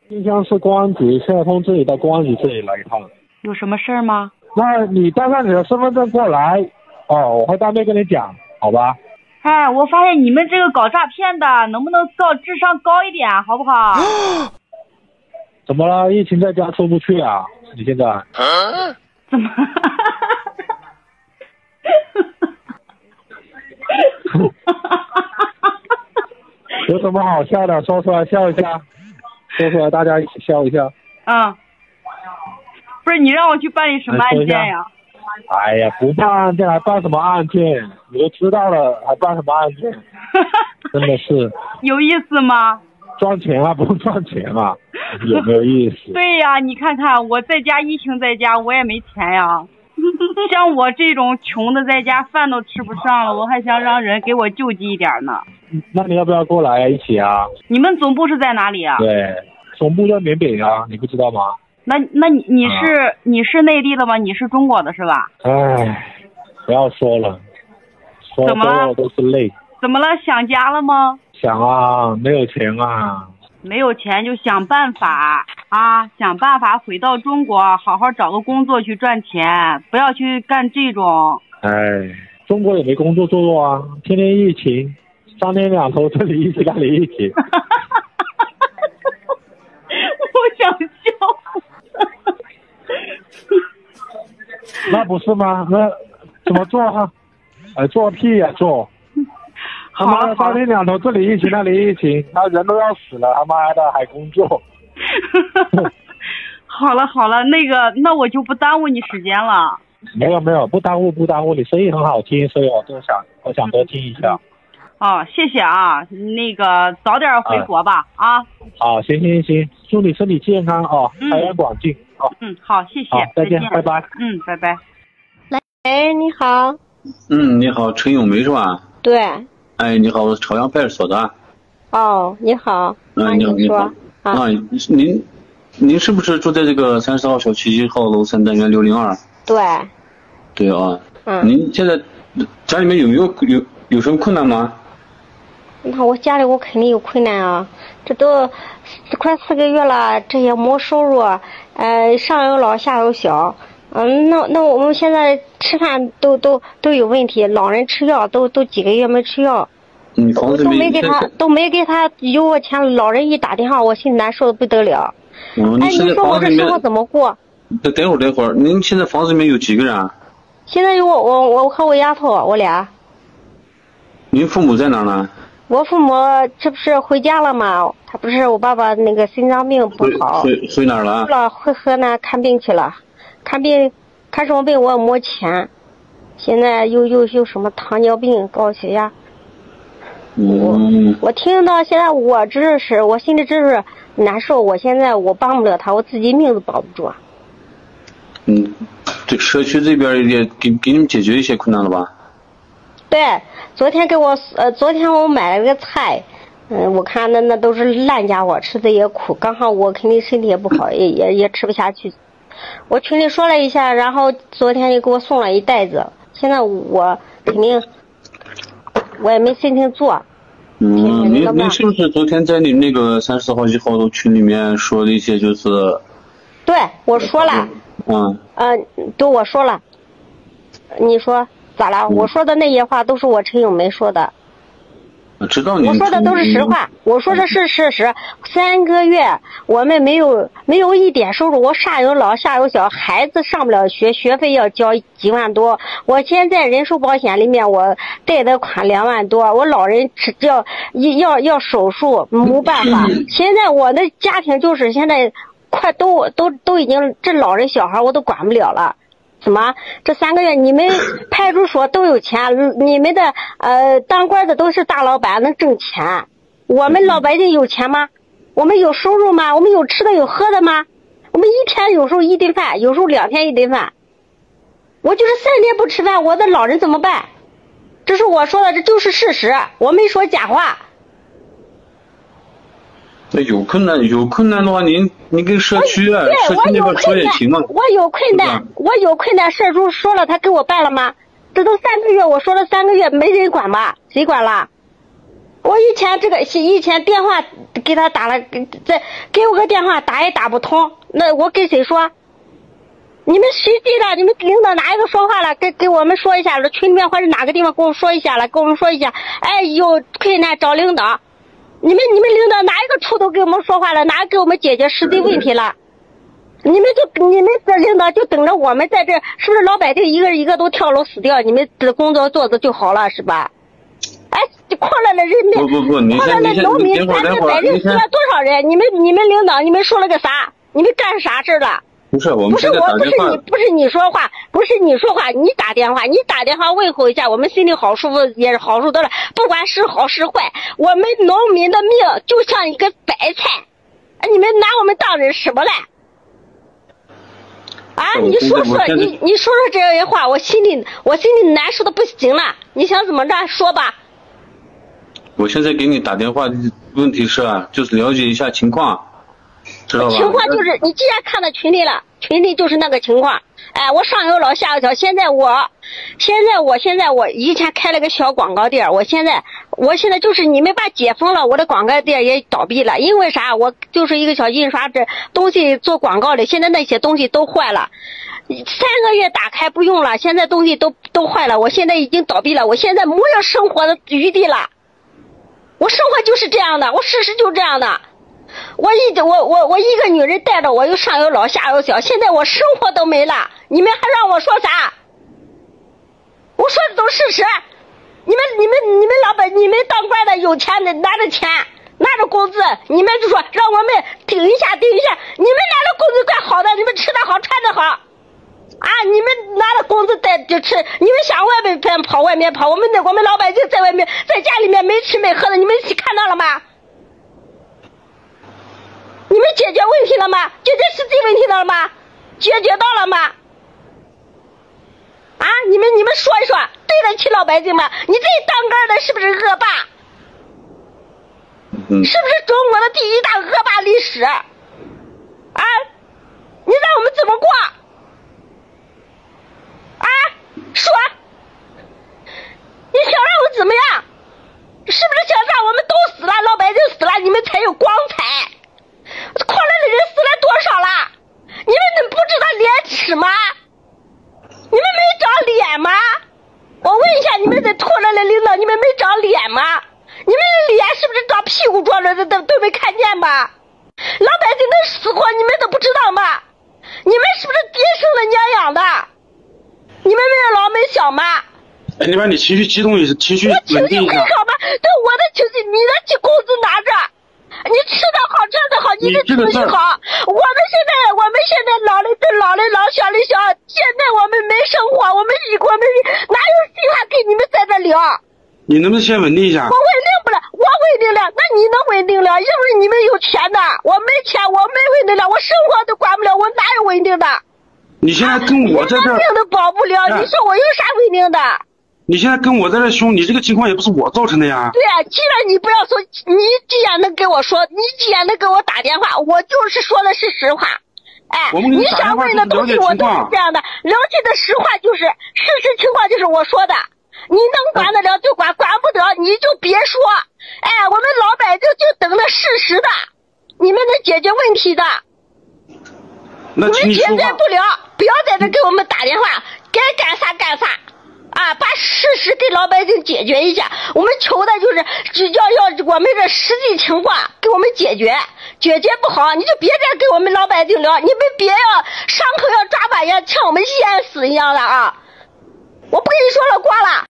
新乡市公安局，现在通知你到公安局这里来一趟。 有什么事儿吗？ 那你带上你的身份证过来，我会当面跟你讲，好吧？ 哎，我发现你们这个搞诈骗的，能不能智商高一点，好不好？ 怎么了？疫情在家出不去啊？你现在？ 怎么？ 有什么好笑的？说出来笑一下，说出来大家一起笑一下。 不是你让我去办理什么案件呀？ 哎呀，不办案件还办什么案件？你都知道了还办什么案件？真的是有意思吗？ 赚钱啊，不赚钱啊，有没有意思？ 对呀，你看看我在家，疫情在家，我也没钱呀。像我这种穷的，在家饭都吃不上了，我还想让人给我救济一点呢。 那你要不要过来一起啊？ 你们总部是在哪里啊？ 对，总部在缅北啊，你不知道吗？ 那你是内地的吗？你是中国的是吧？ 唉，不要说了，说多了都是泪。 怎么了？想家了吗？ 想啊，没有钱啊。 没有钱就想办法啊，想办法回到中国，好好找个工作去赚钱，不要去干这种。 哎，中国也没工作做啊，天天疫情，3天2头这里疫情那里疫情。 我想笑。 那不是吗？那怎么做哈？做屁呀做！他妈的3天2头这里疫情那里疫情，那人都要死了，他妈的还工作。 好了，那我就不耽误你时间了。 没有，不耽误，你声音很好听，所以我想多听一下。 谢谢啊，早点回国吧啊。 好，行，祝你身体健康哦，财源广进哦。 好，谢谢。 好，再见，拜拜。 拜拜。 来，你好。 你好，陈咏梅是吧？ 对。 哎， 你好，我是朝阳派出所的。 哦，你好。 你好。您是不是住在这个30号小区1号楼3单元602？ 对。 对啊。您现在家里面有什么困难吗？ 那我家里我肯定有困难啊，这都快4个月了，这也没收入，上有老下有小，那我们现在吃饭都有问题，老人吃药都几个月没吃药，都没给他有我钱，老人一打电话，我心里难受的不得了。你说我这生活怎么过？ 等会儿，您现在房子里面有几个人啊？ 现在有我和我丫头，我俩。 您父母在哪呢？ 我父母这不是回家了吗？他不是我爸爸那个心脏病不好， 回哪儿了？ 回河南看病去了，看什么病我也没钱，现在又什么糖尿病、高血压。我听到现在我心里真是难受，我现在我帮不了他，我自己命都保不住。 这社区这边也给你们解决一些困难了吧？ 对，昨天我买了个菜，我看那都是烂家伙，吃的也苦，刚好我肯定身体也不好，也吃不下去。我群里说了一下，然后昨天又给我送了一袋子，现在我肯定我也没心情做。 您是不是昨天在你那个30号1号楼群里面说了一些就是？ 对，我说了。对，我说了。你说咋了？我说的那些话都是我陈咏梅说的。 知道你。 我说的都是实话，我说的是事实。3个月我们没有一点收入，我上有老下有小，孩子上不了学，学费要交几万多。我现在人寿保险里面我贷的款2万多，我老人要手术没办法。现在我的家庭就是现在快都已经这老人小孩我都管不了了。怎么？这3个月你们派出所都有钱，你们的当官的都是大老板能挣钱，我们老百姓有钱吗？我们有收入吗？我们有吃的有喝的吗？我们一天有时候1顿饭，有时候2天1顿饭。我就是3天不吃饭，我的老人怎么办？这是我说的，这就是事实，我没说假话。 那有困难的话，您跟社区社区那边说也行嘛。 我有困难，社主说了，他给我办了吗？这都3个月，我说了3个月，没人管吧？谁管了？ 我以前电话给他打了，给我个电话打也打不通，那我跟谁说？你们谁对了？你们领导哪一个说话了？给我们说一下了，群里面或者哪个地方跟我说一下了，跟我们说一下。哎，有困难找领导。你们领导哪一个处都给我们说话了，哪给我们解决实际问题了？你们这领导就等着我们在这，是不是老百姓一个都跳楼死掉？你们的工作做的就好了是吧？哎，扩了的人民，扩了的农民，300人死了多少人？你们领导，你们说了个啥？你们干啥事了？ 不是我们现在打电话， 不是你说话，你打电话问候一下，我们心里好舒服，也是好受多了。不管是好是坏，我们农民的命就像一个白菜，你们拿我们当人什么嘞？啊，你说这些话，我心里难受的不行了。你想怎么着说吧？ 我现在给你打电话，问题是就是了解一下情况，知道吧？ 情况就是你既然看到群里了，群里就是那个情况。哎，我上有老下有小，现在我以前开了个小广告店，我现在就是你们把解封了，我的广告店也倒闭了。因为啥？我就是一个小印刷这东西做广告的，现在那些东西都坏了，3个月打开不用了，现在东西都坏了，我现在已经倒闭了，我现在没有生活的余地了。我生活就是这样的，我事实就这样的。我一个女人带着我，又上有老下有小，现在我生活都没了，你们还让我说啥？我说的都是事实。你们老板，你们当官的有钱的拿着钱拿着工资，你们就说让我们顶一下，你们拿着工资怪好的，你们吃的好穿的好啊，你们拿着工资带就吃，你们想外面跑外面跑，我们老百姓在外面在家里面没吃没喝的，你们看到了吗？你们解决问题了吗？解决实际问题了吗？解决到了吗？啊，你们说一说，对得起老百姓吗？你这当官的是不是恶霸？是不是中国的第一大恶霸历史？啊，你让我们怎么过？啊，说，你想让我怎么样？是不是想让我们都死了，老百姓死了，你们才有光彩？扩来的人死了多少了？你们不知道廉耻吗？你们没长脸吗？我问一下你们这扩来的领导，你们没长脸吗？你们的脸是不是长屁股撞着的都没看见吗？老百姓的死活你们都不知道吗？你们是不是爹生了娘养的？你们没老没小吗？ 哎，你把你情绪激动一下，情绪稳定一下。 我情绪很好吗？对，我的情绪，你的工资拿着，你吃的好，穿的好，你的情绪好。我们现在老的老，小的小，现在我们没生活，我们哪有计划给你们在这聊？ 你能不能先稳定一下？ 我稳定不了，我稳定了，那你能稳定了？因为你们有钱的，我没钱，我没稳定了，我生活都管不了，我哪有稳定的？ 你现在跟我在这， 命都保不了，你说我有啥稳定的？ 你现在跟我在这凶，你这个情况也不是我造成的呀。 对啊，既然你不要说，你既然能跟我说，你既然能给我打电话，我就是说的是实话。哎，你想问的东西我都是这样的，了解的实话就是事实情况，就是我说的。你能管得了就管，管不得你就别说。哎，我们老百姓就等着事实的，你们能解决问题的。 你们解决不了，不要在这给我们打电话，该干啥干啥。啊，把事实给老百姓解决一下。我们求的就是要我们这实际情况给我们解决，解决不好你就别再给我们老百姓聊，你们别要伤口要抓把呀，像我们淹死一样的啊！我不跟你说了，挂了。